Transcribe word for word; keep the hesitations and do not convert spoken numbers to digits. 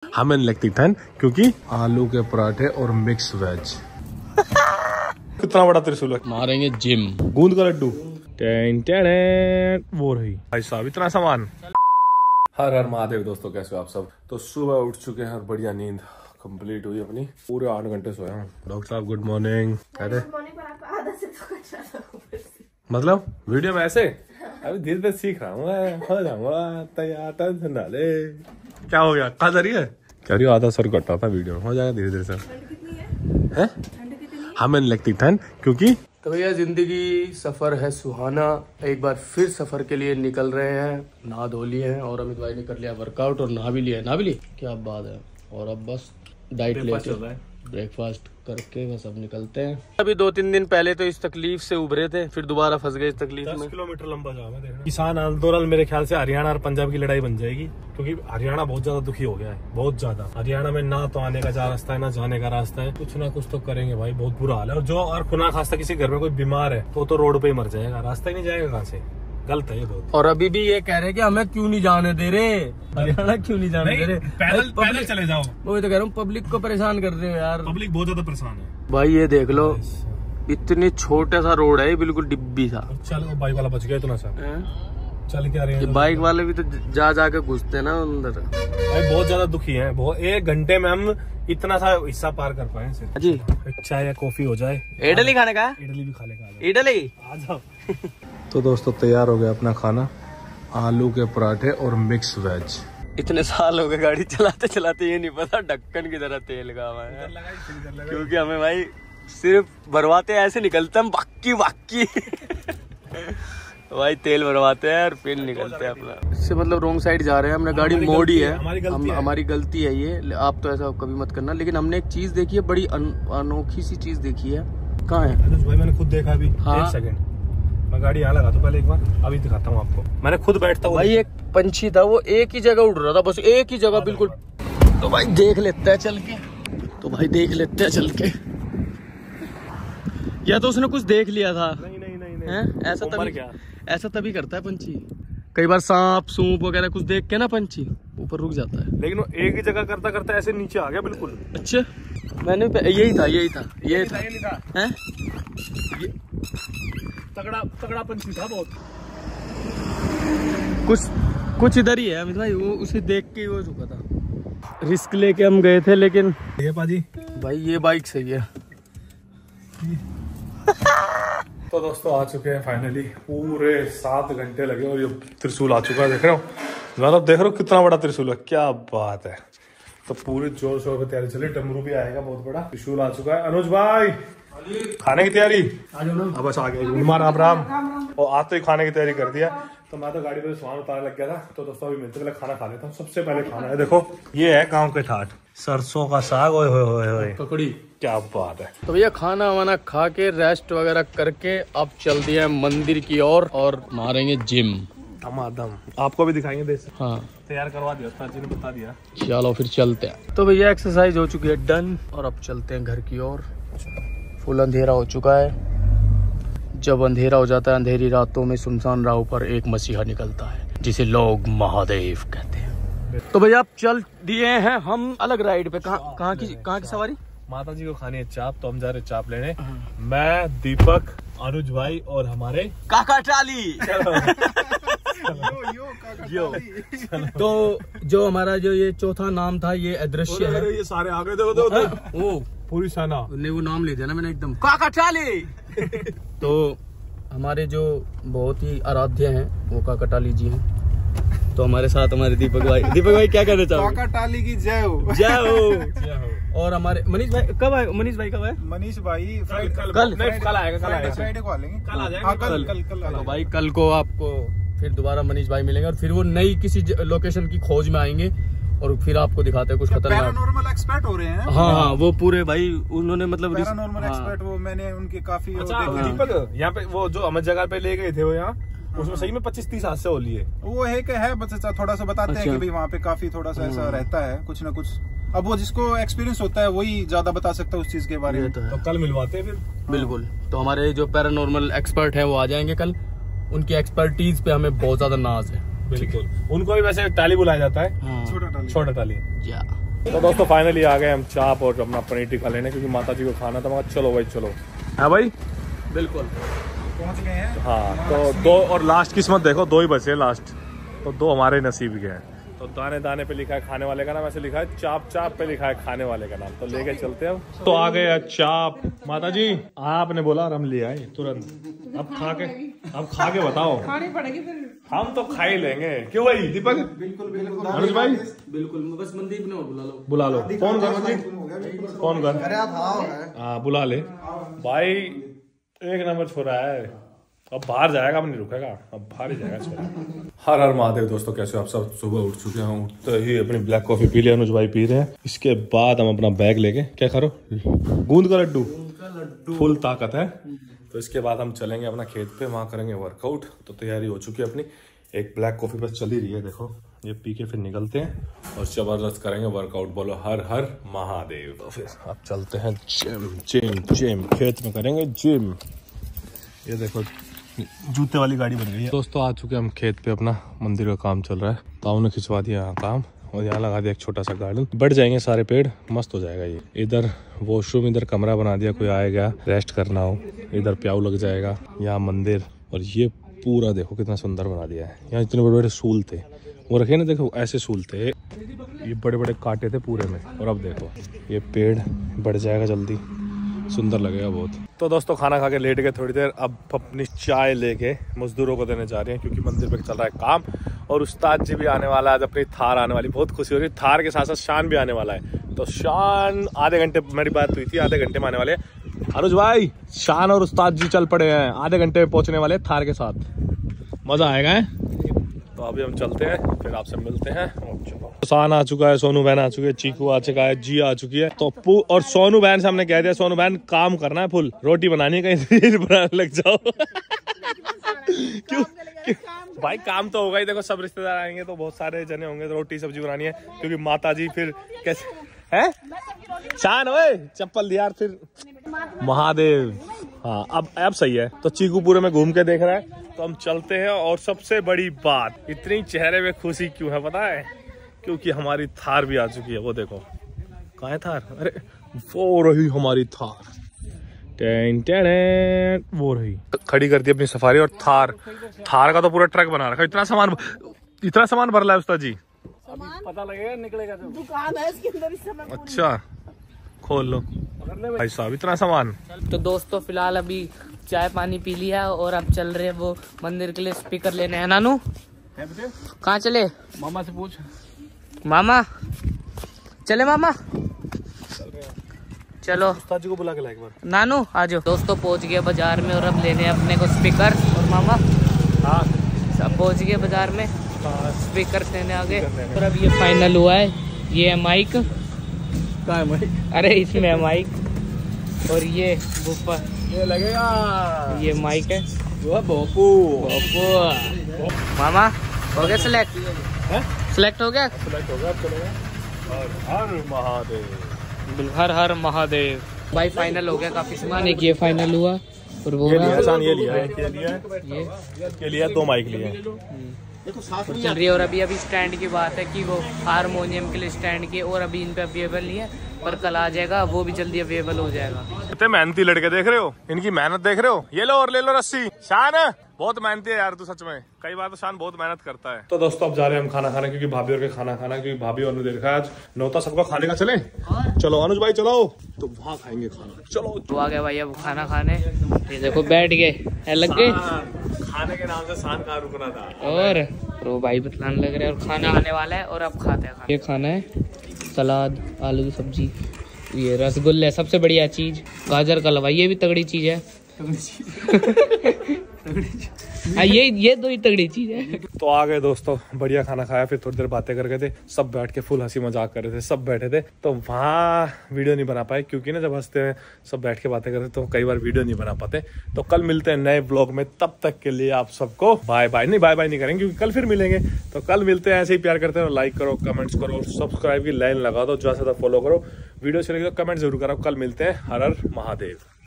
हमें नहीं लगती ठंड क्योंकि आलू के पराठे और मिक्स वेज। कितना बड़ा त्रिशूल है, मारेंगे जिम। गूंद का लड्डू वो रही भाई साहब, इतना सामान। हर हर महादेव दोस्तों, कैसे हो आप सब। तो सुबह उठ चुके हैं और बढ़िया नींद कंप्लीट हुई अपनी, पूरे आठ घंटे सोया हूँ। डॉक्टर साहब गुड मॉर्निंग। अरे मतलब वीडियो में ऐसे अभी धीरे धीरे सीख रहा हूँ, हो जाऊंगा तैयार, टेंशन ना ले। क्या हो गया, कहा जा रही है, कह रही हो आधा सर कटा था वीडियो में, हो जाएगा धीरे धीरे सर। है हमें नहीं लगती ठंड क्योंकि तो भैया जिंदगी सफर है सुहाना। एक बार फिर सफर के लिए निकल रहे हैं, नहा धो लिए हैं और अमित भाई ने कर लिया वर्कआउट और नहा भी लिया। नहा भी लिया, क्या बात है। और अब बस डाइट लेते हैं, ब्रेकफास्ट करके बस अब निकलते हैं। अभी दो तीन दिन पहले तो इस तकलीफ से उभरे थे, फिर दोबारा फंस गए इस तकलीफ में। दस किलोमीटर लंबा जाम है। किसान आंदोलन मेरे ख्याल से हरियाणा और पंजाब की लड़ाई बन जाएगी, क्योंकि हरियाणा बहुत ज्यादा दुखी हो गया है, बहुत ज्यादा। हरियाणा में ना तो आने का जा रास्ता है ना जाने का रास्ता है, कुछ ना कुछ तो करेंगे भाई, बहुत बुरा हाल है। और जो और खुदा खास्ता किसी घर में कोई बीमार है तो तो रोड पे ही मर जाएगा, रास्ता ही नहीं जाएगा कहाँ से। गलत है ये बहुत। और अभी भी ये कह रहे कि हमें क्यों नहीं जाने दे रहे, हरियाणा क्यों नहीं जाने दे रहे। पैदल पैदल चले जाओ, वो तो कह रहा हूँ, पब्लिक को परेशान कर रहे हो यार। पब्लिक बहुत ज्यादा परेशान है भाई। ये देख लो, इतनी छोटा सा रोड है, ये बिल्कुल डिब्बी सा। चल बाइक वाला बच गया इतना सा, चल क्या रहे हैं। बाइक वाले भी तो जा जा के घुसते हैं ना अंदर। भाई बहुत ज्यादा दुखी है, बहुत। एक घंटे में हम इतना सा हिस्सा पार कर पाए सिर्फ। जी चाय या कॉफी हो जाए। इडली खाने का, इडली भी खा लेगा, इडली आ जाओ। तो दोस्तों तैयार हो गया अपना खाना, आलू के पराठे और मिक्स वेज। इतने साल हो गए गाड़ी चलाते चलाते, ये नहीं पता ढक्कन की तरह तेल का हुआ है, क्योंकि हमें भाई सिर्फ भरवाते ऐसे निकलते हम बाकी बाकी भाई तेल भरवाते हैं और फिर निकलते हैं अपना। इससे मतलब रोंग साइड जा रहे हैं, हमने गाड़ी मोड़ी है, हमारी गलती, हम, है। हमारी गलती है ये, आप तो ऐसा कभी मत करना। लेकिन हमने एक चीज देखी है, बड़ी अन, अनोखी सी चीज देखी है। कहाँ है भाई? मैंने खुद देखा अभी। हाँ? एक सेकंड मैं गाड़ी यहाँ लगा दूं पहले एक बार, अभी दिखाता हूँ आपको। मैंने खुद बैठता हूँ भाई, एक पंछी था, वो एक ही जगह उड़ रहा था, बस एक ही जगह बिल्कुल। तो भाई देख लेते हैं चल के, तो भाई देख लेते हैं चल के। या तो उसने कुछ देख लिया था। नहीं नहीं नहीं, नहीं। है? ऐसा तभी क्या? ऐसा तभी करता है पंछी, कई बार सांप सूप वगैरह कुछ देख के ना पंछी ऊपर रुक जाता है। लेकिन वो एक ही जगह करता करता ऐसे नीचे आ गया बिल्कुल। अच्छा, मैंने यही था यही था यही था, ये था, है? ये तगड़ा तगड़ा पंछी था बहुत। कुछ कुछ इधर ही है अमित भाई, वो उसे देख के वो रुका था। रिस्क लेके हम गए थे, लेकिन ये पाजी भाई ये बाइक सही है। तो दोस्तों आ चुके हैं फाइनली, पूरे सात घंटे लगे और ये त्रिशूल आ चुका है, देख रहे हो मतलब, देख रहे हो कितना बड़ा त्रिशूल है, क्या बात है। तो पूरे जोर शोर पे तैयारी चली, डमरू भी आएगा बहुत बड़ा। त्रिशूल आ चुका है। अनुज भाई खाने की तैयारी, अब बस आ गया राम राम, और आज तो ही खाने की तैयारी कर दिया। तो मैं तो गाड़ी पे सामान उतारने लग गया था, तो दोस्तों अभी मिलते पहले खाना खा लेता हूँ। सबसे पहले खाना है, देखो ये है गाँव के ठाट, सरसों का साग, ओए होए होए होए ककड़ी, क्या बात है। तो भैया खाना वाना खा के रेस्ट वगैरह करके अब चल दिया मंदिर की ओर और, और मारेंगे जिम। दम आपको भी दिखाएंगे देख। हाँ तैयार करवा दिया था जी ने, बता दिया। चलो फिर चलते हैं। तो भैया एक्सरसाइज हो चुकी है डन, और अब चलते हैं घर की ओर। फुल अंधेरा हो चुका है। जब अंधेरा हो जाता है, अंधेरी रातों में सुनसान राहों पर एक मसीहा निकलता है, जिसे लोग महादेव कहते हैं। तो भैया अब चल दिए हैं हम अलग राइड पे। कहाँ कहाँ की कहाँ की सवारी? माता जी को खानी है चाप, तो हम जा रहे चाप लेने। मैं, दीपक, अनुज भाई और हमारे काका टाली। यो, यो, यो। तो जो हमारा जो ये चौथा नाम था, ये अदृश्य है। ये सारे आ गए, देखो देखो वो पूरी सेना ने वो नाम ले दिया ना मैंने एकदम, काका टाली। तो हमारे जो बहुत ही आराध्य हैं वो काका टाली जी हैं। तो हमारे साथ हमारे दीपक भाई। दीपक भाई क्या कहना चाहोगे? काका टाली की जय हो, जय हो, जय हो। और हमारे मनीष भाई कब आए? मनीष भाई कब आए? मनीष भाई कल कल कल कल आएगा, कल आएगा, फ्राइडे को आ लेंगे, कल आ जाएगा, कल कल कल। तो भाई कल को आपको फिर दोबारा मनीष भाई मिलेंगे, और फिर वो नई किसी लोकेशन की खोज में आएंगे, और फिर आपको दिखाते हैं कुछ खतरनाक। पैरानॉर्मल एक्सपर्ट हो रहे हैं। हाँ हाँ, वो पूरे भाई उन्होंने मतलब पैरानॉर्मल एक्सपर्ट, वो मैंने उनके काफी। अच्छा दीपक, यहाँ पे वो जो हमें जगह पे ले गए थे वो यहाँ, उसमें सही में पच्चीस तीस हादसे हो लिए। वो है कि है बस थोड़ा सा बताते हैं कि भाई वहाँ पे काफी थोड़ा सा ऐसा रहता है कुछ ना कुछ। अब वो जिसको एक्सपीरियंस होता है वही ज्यादा बता सकता है उस चीज के बारे में। तो कल मिलवाते हैं फिर। बिल्कुल। तो हमारे जो पैरानॉर्मल एक्सपर्ट हैं वो आ जाएंगे कल, उनकी एक्सपर्टीज पे हमें बहुत ज्यादा नाज है। बिल्कुल, उनको भी वैसे टाली बुलाया जाता है। हाँ। छोटा टाली, छोटा टाली। तो दोस्तों फाइनली आ गए हम चाप और अपना पनीर टिक्का लेने, क्योंकि माता जी को खाना था। मगर चलो भाई चलो। हाँ भाई बिल्कुल पहुंच गए हैं। हाँ तो दो और लास्ट किस्मत देखो, दो ही बचे लास्ट, तो दो हमारे नसीब के हैं। तो दाने दाने पे लिखा है खाने वाले का नाम, ऐसे लिखा है चाप चाप पे लिखा है खाने वाले का नाम। तो लेके चलते हैं। तो आ गए चाप। माता जी आपने बोला और हम ले आए तुरंत। अब खा के अब खा के बताओ। खानी पड़ेगी फिर। हम तो खा ही लेंगे, क्यों भाई दीपक? बिल्कुल बिल्कुल अनुज भाई बिल्कुल, बस मनदीप ने बुला लो बुला लो। फोन कर मनदीप, फोन कर। हाँ बुला ले भाई, एक नंबर छोरा है। अब बाहर जाएगा, अब नहीं रुकेगा, अब बाहर ही जाएगा छोरा। हर हर महादेव दोस्तों, कैसे आप सब? सुबह उठ चुके हैं, उठते ही अपनी ब्लैक कॉफी पी लिया, अनुज भाई पी रहे हैं। इसके बाद हम अपना बैग लेके क्या करो, गूंद का लड्डू, फुल ताकत है। तो इसके बाद हम चलेंगे अपना खेत पे, वहां करेंगे वर्कआउट। तो तैयारी हो चुकी है अपनी, एक ब्लैक कॉफी बस चली रही है, देखो ये पी के फिर निकलते हैं और जबरदस्त करेंगे वर्कआउट। बोलो हर हर महादेव। तो फिर आप चलते हैं जिम जिम जिम, खेत में करेंगे जिम। ये देखो जूते वाली गाड़ी बन गई है। दोस्तों आ चुके हम खेत पे, अपना मंदिर का काम चल रहा है। ताऊ ने खिंचवा दिया यहाँ काम और यहाँ लगा दिया एक छोटा सा गार्डन। बढ़ जाएंगे सारे पेड़, मस्त हो जाएगा ये। इधर वॉशरूम, इधर कमरा बना दिया, कोई आएगा रेस्ट करना हो, इधर प्याऊ लग जाएगा। यहाँ मंदिर, और ये पूरा देखो कितना सुंदर बना दिया है। यहाँ इतने बड़े बड़े सूल थे, वो रखे ना, देखो ऐसे सूल थे, ये बड़े बड़े कांटे थे पूरे में। और अब देखो ये पेड़ बढ़ जाएगा जल्दी, सुंदर लगेगा बहुत। तो दोस्तों खाना खा के लेट गए थोड़ी देर, अब अपनी चाय लेके मजदूरों को देने जा रहे हैं, क्योंकि मंदिर पे चल रहा है काम। और उस्ताद जी भी आने वाला है, आज अपनी थार आने वाली, बहुत खुशी हो रही है। थार के साथ साथ शान भी आने वाला है। तो शान आधे घंटे, मेरी बात हुई थी, आधे घंटे में आने वाले हैं। अनुज भाई शान और उस्ताद जी चल पड़े हैं, आधे घंटे में पहुंचने वाले थार के साथ, मजा आएगा है? तो अभी हम चलते हैं, फिर आपसे मिलते हैं। शान आ चुका है, सोनू बहन आ चुकी है, चीकू आ चुका है, जी आ चुकी है। तो और सोनू बहन से हमने कह दिया, सोनू बहन काम करना है फुल, रोटी बनानी है, कहीं बनाने लग जाओ। क्यों? क्यों भाई काम तो होगा ही। देखो सब रिश्तेदार आएंगे तो बहुत सारे जने होंगे, तो रोटी सब्जी बनानी है, क्योंकि माता जी फिर कैसे है। शान ओए चप्पल दिया फिर महादेव। हाँ अब अब सही है। तो चीकू पूरे में घूम के देख रहा है, तो हम चलते हैं। और सबसे बड़ी बात, इतनी चेहरे में खुशी क्यों है पता है? क्योंकि हमारी थार भी आ चुकी है। वो देखो कहाँ है थार, अरे वो रही हमारी थार, टेन टेन, वो रही खड़ी कर दी अपनी सफारी। और थार थार का तो पूरा ट्रक बना रखा, इतना सामान इतना सामान भर रहा है उस्ताद जी। पता लगेगा निकलेगा तो। दुकान है इसके अंदर इस समय। अच्छा खोल लो भाई साहब, इतना सामान। तो दोस्तों फिलहाल अभी चाय पानी पी लिया और अब चल रहे हैं वो मंदिर के लिए स्पीकर लेने। हैं नानू? कहाँ चले? मामा से पूछ। मामा चले? मामा चलो उस्ताद जी को बुला के ला एक बार। नानू आ जाओ। दोस्तों पहुंच गए बाजार में और अब लेने अपने को स्पीकर। और मामा हाँ सब पहुंच गए बाजार में, स्पीकर लेने आ गए। और अब ये फाइनल हुआ है, ये है माइक। कहाँ है माइक? अरे इसमें है माइक, और ये बूफर, ये लगेगा, ये माइक है। वो बोपू बोपू। मामा हो गया सिलेक्ट? सिलेक्ट हो गया? सिलेक्ट हो गया, अब चलेगा। हर हर महादेव, हर हर महादेव। भाई फाइनल हो गया, काफी सामान। एक ये फाइनल हुआ और वो ये लिया ये लिया है, ये लिया है, ये ये लिया, दो माइक लिए। चल रही है। और अभी अभी स्टैंड की बात है कि वो हारमोनियम के लिए स्टैंड के, और अभी इन पे अवेलेबल नहीं है, पर कल आ जाएगा, वो भी जल्दी अवेलेबल हो जाएगा। इतने मेहनती लड़के देख रहे हो, इनकी मेहनत देख रहे हो। ये लो और ले लो रस्सी। शान बहुत मेहनती है यार तू, सच में कई बार तो शान बहुत मेहनत करता है। तो दोस्तों अब जा रहे हैं हम खाना खाने, क्योंकि भाभी और के खाना खाना, क्योंकि भाभी और ने दे रखा है आज नौता सबका खाने का। चले चलो अनुज भाई चलो, तो वहाँ खाएंगे खाना। चलो तो आ गया भाई अब खाना खाने। ये देखो बैठ गए, लग गए खाने के नाम से शान कहाँ रुकना था। और वो भाई बतलाने लग रहे हैं। और खाना आने वाला है और अब खाते हैं। ये खाना है सलाद, आलू की सब्जी, ये रसगुल्ले, सबसे बढ़िया चीज गाजर का हलवा, ये भी तगड़ी चीज है। हाँ ये ये दो ही तगड़ी चीज है। तो आ गए दोस्तों, बढ़िया खाना खाया, फिर थोड़ी देर बातें कर गए थे, सब बैठ के फुल हंसी मजाक कर रहे थे, सब बैठे थे। तो वहाँ वीडियो नहीं बना पाए, क्योंकि ना जब हंसते हैं सब बैठ के बातें करते तो कई बार वीडियो नहीं बना पाते। तो कल मिलते हैं नए ब्लॉग में, तब तक के लिए आप सबको बाय बाय। नहीं बाय बाय नहीं करेंगे, क्योंकि कल फिर मिलेंगे। तो कल मिलते हैं, ऐसे ही प्यार करते हैं। लाइक करो, कमेंट्स करो, सब्सक्राइब की लाइन लगा दो, ज्यादा से ज्यादा फॉलो करो। वीडियो चलेगी तो कमेंट जरूर करो। कल मिलते हैं। हर हर महादेव।